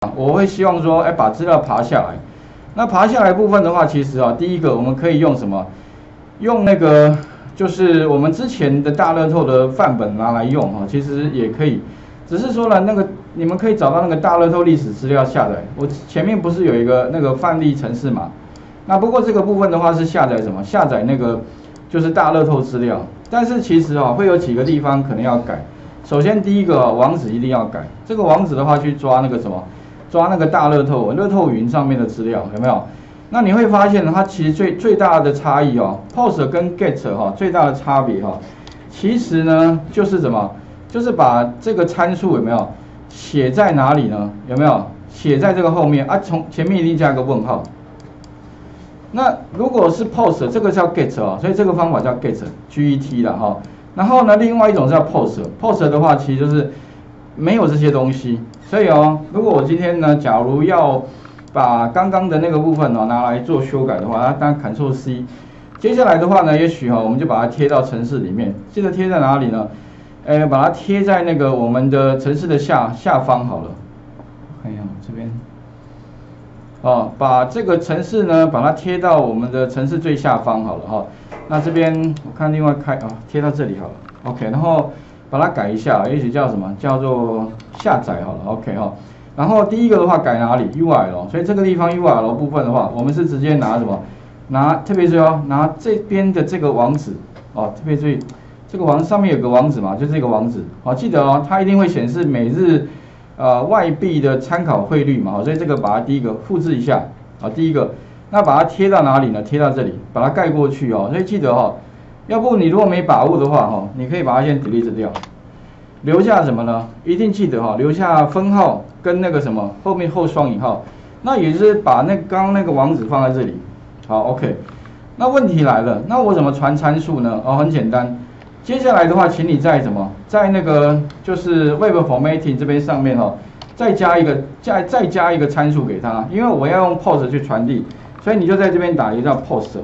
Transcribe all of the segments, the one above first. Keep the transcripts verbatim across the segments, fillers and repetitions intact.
我会希望说，哎，把资料爬下来。那爬下来部分的话，其实啊，第一个我们可以用什么？用那个就是我们之前的大乐透的范本拿来用哈，其实也可以。只是说呢，那个你们可以找到那个大乐透历史资料下载。我前面不是有一个那个范例程式嘛？那不过这个部分的话是下载什么？下载那个就是大乐透资料。但是其实啊，会有几个地方可能要改。首先第一个、啊、网址一定要改。这个网址的话去抓那个什么？抓那个大乐透、乐透云上面的资料有没有？那你会发现它其实最最大的差异哦 ，post 跟 get 哈、哦、最大的差别哈、哦，其实呢就是什么？就是把这个参数有没有写在哪里呢？有没有写在这个后面啊？从前面一定加一个问号。那如果是 post 这个叫 get 哦，所以这个方法叫 get G E T 啦哈、哦。然后呢，另外一种叫 post，post 的话其实就是没有这些东西。所以哦，如果我今天呢，假如要把刚刚的那个部分哦拿来做修改的话，那当然 Ctrl C。接下来的话呢，也许哈、哦，我们就把它贴到程式里面。记得贴在哪里呢？呃，把它贴在那个我们的程式的下下方好了。看一下这边。哦，把这个程式呢，把它贴到我们的程式最下方好了哈、哦。那这边我看另外开啊，贴到这里好了。OK， 然后把它改一下，也许叫什么？叫做下载好了。OK 哈、哦。然后第一个的话改哪里 U R L， 所以这个地方 U R L 部分的话，我们是直接拿什么？拿特别注意哦，拿这边的这个网址哦，特别注意这个网上面有个网址嘛，就这个网址。好、哦，记得哦，它一定会显示每日呃外币的参考汇率嘛，所以这个把它第一个复制一下啊、哦，第一个，那把它贴到哪里呢？贴到这里，把它盖过去哦。所以记得哦，要不你如果没把握的话哈、哦，你可以把它先 delete 掉。留下什么呢？一定记得哈、哦，留下分号跟那个什么后面后双引号，那也就是把那刚刚那个网址放在这里。好 ，OK。那问题来了，那我怎么传参数呢？哦，很简单。接下来的话，请你在什么，在那个就是 Web Formatting 这边上面哈、哦，再加一个再再加一个参数给它，因为我要用 post 去传递，所以你就在这边打一个叫 post。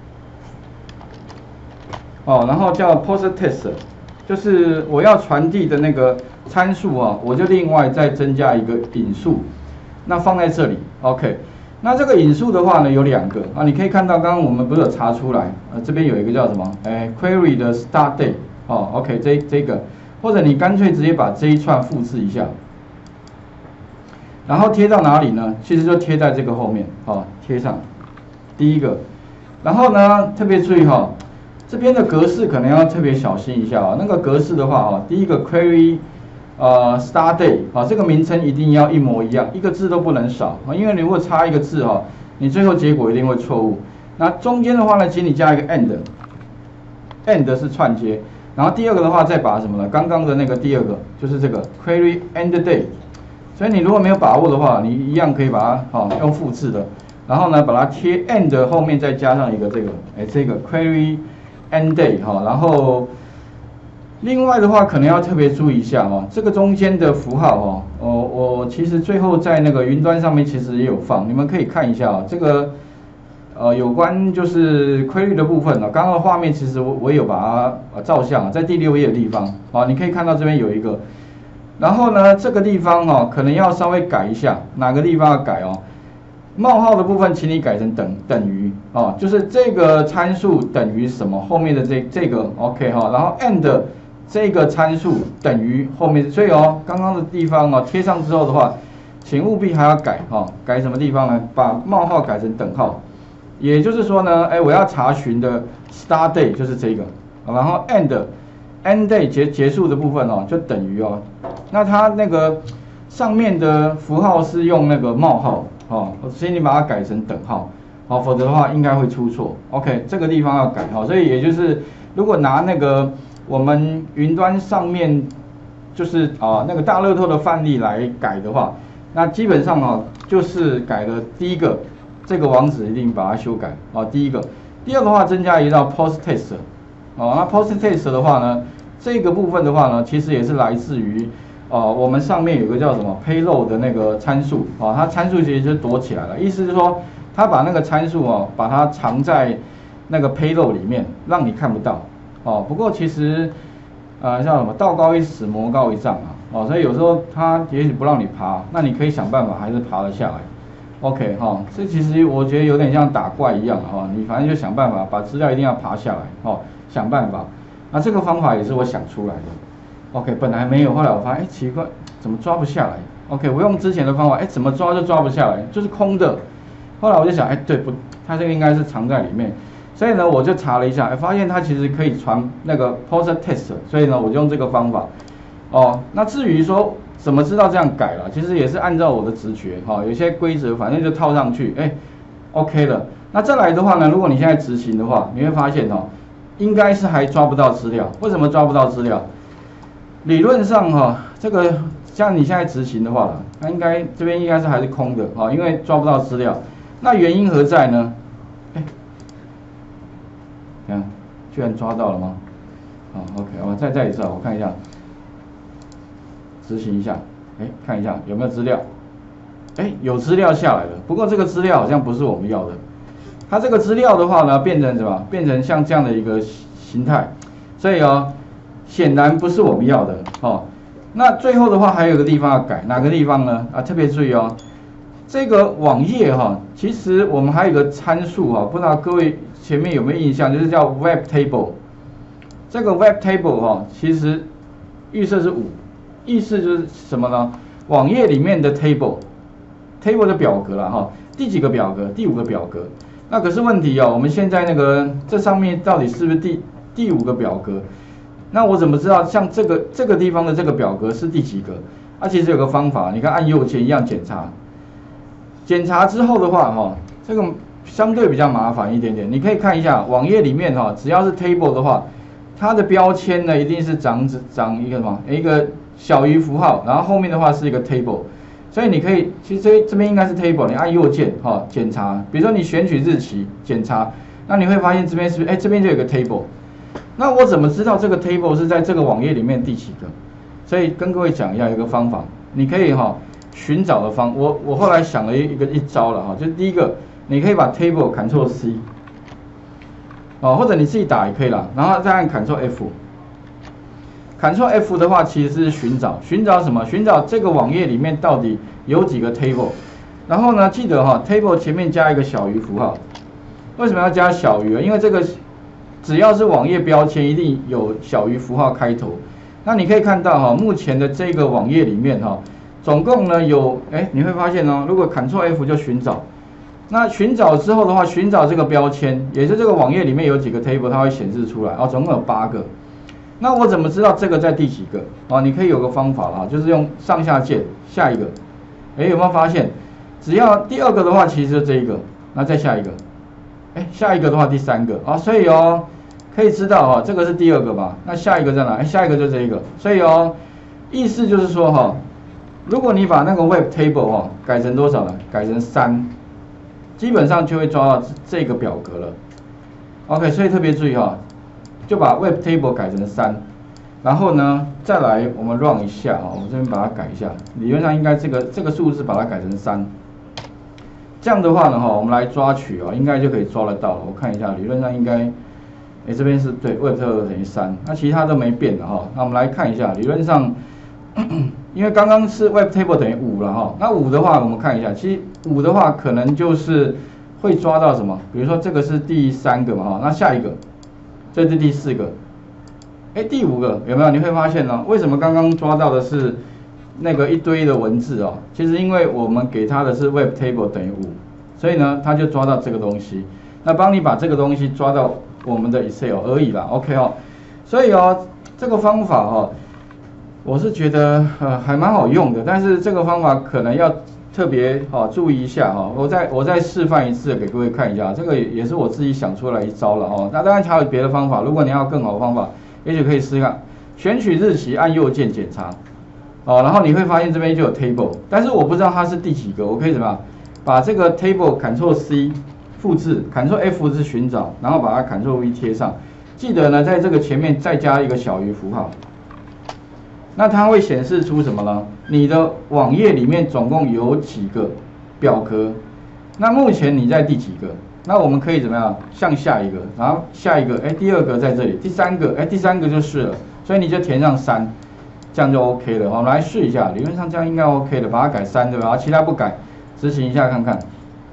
哦，然后叫 post test。就是我要传递的那个参数啊，我就另外再增加一个引数，那放在这里 ，OK。那这个引数的话呢，有两个啊，你可以看到刚刚我们不是有查出来，呃，这边有一个叫什么？哎 ，query 的 start date， 哦 ，OK， 这这个，或者你干脆直接把这一串复制一下，然后贴到哪里呢？其实就贴在这个后面，哦，贴上第一个，然后呢，特别注意哈、哦。这边的格式可能要特别小心一下啊、哦。那个格式的话啊、哦，第一个 query 呃 start date 啊、哦，这个名称一定要一模一样，一个字都不能少啊，因为你如果差一个字哈、哦，你最后结果一定会错误。那中间的话呢，请你加一个 end，end 是串接，然后第二个的话再把什么呢？刚刚的那个第二个就是这个 query end date， 所以你如果没有把握的话，你一样可以把它好、哦、用复制的，然后呢把它贴 end 后面再加上一个这个哎这个 query end date 哈，然后另外的话可能要特别注意一下哈，这个中间的符号哈，我我其实最后在那个云端上面其实也有放，你们可以看一下啊，这个呃有关就是 query 的部分啊，刚刚的画面其实我我也有把它呃照相，在第六页的地方啊，你可以看到这边有一个，然后呢这个地方哈可能要稍微改一下，哪个地方要改哦？冒号的部分，请你改成等等于哦，就是这个参数等于什么后面的这这个 OK 哈、哦，然后 and 这个参数等于后面，所以哦，刚刚的地方哦贴上之后的话，请务必还要改哈、哦，改什么地方呢？把冒号改成等号，也就是说呢，哎，我要查询的 start date 就是这个，然后 end end day 结结束的部分哦就等于哦，那它那个上面的符号是用那个冒号。哦，所以你把它改成等号，好、哦，否则的话应该会出错。OK， 这个地方要改好、哦，所以也就是如果拿那个我们云端上面就是啊那个大乐透的范例来改的话，那基本上啊就是改了第一个这个网址一定把它修改啊、哦，第一个，第二个的话增加一道 post test， 哦，那 post test 的话呢，这个部分的话呢，其实也是来自于。哦，我们上面有个叫什么 payload 的那个参数，哦，它参数其实就躲起来了，意思是说，它把那个参数哦，把它藏在那个 payload 里面，让你看不到，哦，不过其实，呃，叫什么道高一尺，魔高一丈啊， 哦，所以有时候它也许不让你爬，那你可以想办法还是爬得下来。OK 哈、哦，这其实我觉得有点像打怪一样哈、哦，你反正就想办法把资料一定要爬下来哦，想办法。那这个方法也是我想出来的。OK， 本来没有，后来我发现哎奇怪，怎么抓不下来 ？OK， 我用之前的方法，哎怎么抓就抓不下来，就是空的。后来我就想，哎对不，它这个应该是藏在里面。所以呢，我就查了一下，哎发现它其实可以传那个 poser test， 所以呢我就用这个方法。哦，那至于说怎么知道这样改了，其实也是按照我的直觉哈、哦，有些规则反正就套上去，哎 ，OK 了。那再来的话呢，如果你现在执行的话，你会发现哦，应该是还抓不到资料。为什么抓不到资料？理论上哈、哦，这个像你现在执行的话，那应该这边应该是还是空的啊、哦，因为抓不到资料。那原因何在呢？哎，看，居然抓到了吗？好 ，OK， 我再再一次啊，我看一下。执行一下，哎，看一下有没有资料，哎，有资料下来了。不过这个资料好像不是我们要的，它这个资料的话呢，变成什么？变成像这样的一个形态，所以哦，显然不是我们要的哦。那最后的话还有个地方要改，哪个地方呢？啊，特别注意哦，这个网页哈、哦，其实我们还有一个参数哈、哦，不知道各位前面有没有印象，就是叫 Web Table。这个 Web Table 哈、哦，其实预设是五。意思就是什么呢？网页里面的 table，table 的表格啦哈，第几个表格？第五个表格。那可是问题哦，我们现在那个这上面到底是不是第第五个表格？那我怎么知道像这个这个地方的这个表格是第几个？啊，其实有个方法，你看按右键一样检查。检查之后的话哈，这个相对比较麻烦一点点。你可以看一下网页里面哈，只要是 table 的话，它的标签呢一定是长长一个什么？一个小于符号，然后后面的话是一个 table， 所以你可以，其实这这边应该是 table， 你按右键哈、哦、检查，比如说你选取日期检查，那你会发现这边是不是哎这边就有个 table， 那我怎么知道这个 table 是在这个网页里面第几个？所以跟各位讲一下有一个方法，你可以哈、哦、寻找的方，我我后来想了一个一招了哈、哦，就第一个你可以把 table Ctrl C， 哦或者你自己打也可以啦，然后再按 Ctrl F。Ctrl F 的话其实是寻找，寻找什么？寻找这个网页里面到底有几个 table。然后呢，记得哈、哦、，table 前面加一个小于符号。为什么要加小于啊？因为这个只要是网页标签，一定有小于符号开头。那你可以看到哈、哦，目前的这个网页里面哈、哦，总共呢有，哎，你会发现哦，如果 Ctrl F 就寻找，那寻找之后的话，寻找这个标签，也是这个网页里面有几个 table， 它会显示出来哦，总共有八个。那我怎么知道这个在第几个？哦，你可以有个方法啦，就是用上下键，下一个，哎，有没有发现？只要第二个的话，其实就这一个，那再下一个，哎，下一个的话第三个啊、哦，所以哦，可以知道哈、哦，这个是第二个吧？那下一个在哪？哎，下一个就这一个，所以哦，意思就是说哈、哦，如果你把那个 Web Table 哈、哦、改成多少呢？改成三，基本上就会抓到这个表格了。OK， 所以特别注意哈、哦。就把 Web Table 改成三，然后呢，再来我们 run 一下啊，我们这边把它改一下，理论上应该这个这个数字把它改成三，这样的话呢哈，我们来抓取啊，应该就可以抓得到了。我看一下，理论上应该，哎这边是对 Web Table 等于三，那其他都没变的哈。那我们来看一下，理论上，因为刚刚是 Web Table 等于五了哈，那五的话我们看一下，其实五的话可能就是会抓到什么，比如说这个是第三个嘛哈，那下一个。这是第四个，哎，第五个有没有？你会发现呢，为什么刚刚抓到的是那个一堆的文字哦？其实因为我们给它的是 Web Table 等于五，所以呢，它就抓到这个东西。那帮你把这个东西抓到我们的 Excel 而已啦 ，OK 哦。所以哦，这个方法哦，我是觉得呃还蛮好用的，但是这个方法可能要特别哦注意一下哈、哦，我再我再示范一次给各位看一下，这个也是我自己想出来一招了哦。那当然还有别的方法，如果你要更好的方法，也许可以试看，选取日期按右键检查，哦，然后你会发现这边就有 table， 但是我不知道它是第几个，我可以怎么样？把这个 table Ctrl C 复制 ，Ctrl F 是寻找，然后把它 Ctrl V 贴上，记得呢在这个前面再加一个小于符号。那它会显示出什么呢？你的网页里面总共有几个表格？那目前你在第几个？那我们可以怎么样？向下一个，然后下一个，哎，第二个在这里，第三个，哎，第三个就是了，所以你就填上三。 这样就 OK 了。我们来试一下，理论上这样应该 OK 的，把它改三对吧？其他不改，执行一下看看。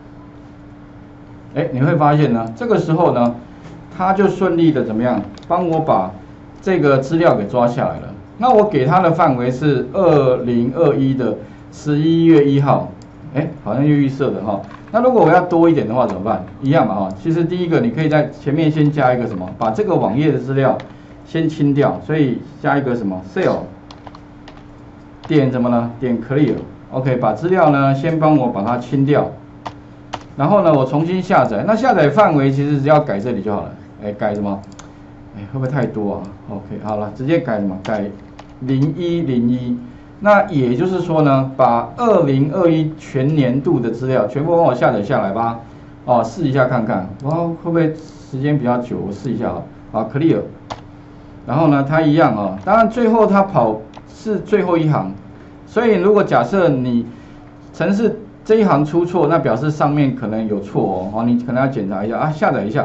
哎，你会发现呢，这个时候呢，它就顺利的怎么样，帮我把这个资料给抓下来了。那我给它的范围是二零二一的十一月一号，哎，好像又预设的哈。那如果我要多一点的话怎么办？一样嘛哈。其实第一个你可以在前面先加一个什么，把这个网页的资料先清掉，所以加一个什么 cell 点怎么呢？点 clear，OK， 把资料呢先帮我把它清掉。然后呢，我重新下载，那下载范围其实只要改这里就好了。哎，改什么？哎，会不会太多啊 ？OK， 好了，直接改什么？改零一零一。那也就是说呢，把二零二一全年度的资料全部帮我下载下来吧。哦，试一下看看，哇，会不会时间比较久？我试一下啊。好 ，clear。然后呢，它一样啊。当然最后它跑是最后一行，所以如果假设你程式这一行出错，那表示上面可能有错哦，哦，你可能要检查一下啊，下载一下。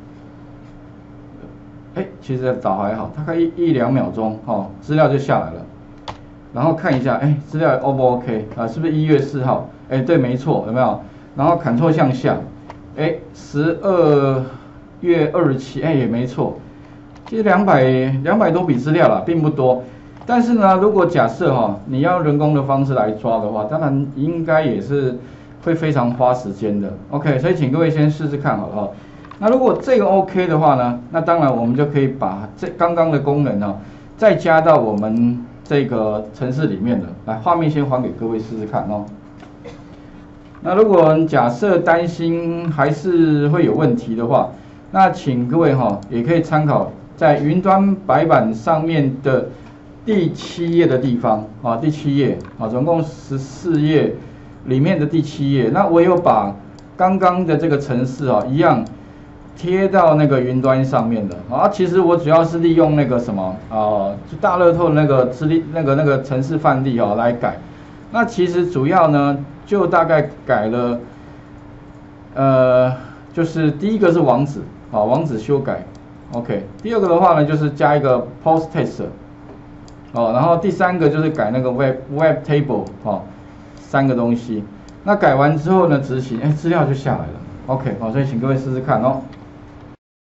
哎，其实导还好，大概一一两秒钟，哦，资料就下来了。然后看一下，哎，资料 O 不 OK 啊？是不是一月四号？哎，对，没错，有没有？然后 Ctrl 向下，哎，十二月二十七，哎，也没错。其实两百两百多笔资料啦，并不多。但是呢，如果假设哈、哦，你要人工的方式来抓的话，当然应该也是会非常花时间的。OK， 所以请各位先试试看好了哈。那如果这个 OK 的话呢，那当然我们就可以把这刚刚的功能呢、哦，再加到我们这个程式里面了。来，画面先还给各位试试看哦。那如果假设担心还是会有问题的话，那请各位哈、哦，也可以参考在云端白板上面的第七页的地方啊，第七页啊，总共十四页里面的第七页。那我有把刚刚的这个程式啊，一样贴到那个云端上面的啊。其实我主要是利用那个什么啊，就大乐透那个资历那个那个程式范例啊来改。那其实主要呢，就大概改了，呃，就是第一个是网址啊，网址修改 ，OK。第二个的话呢，就是加一个 post test。哦，然后第三个就是改那个 web web table 哦，三个东西。那改完之后呢，执行，哎，资料就下来了。OK， 好，所以请各位试试看哦。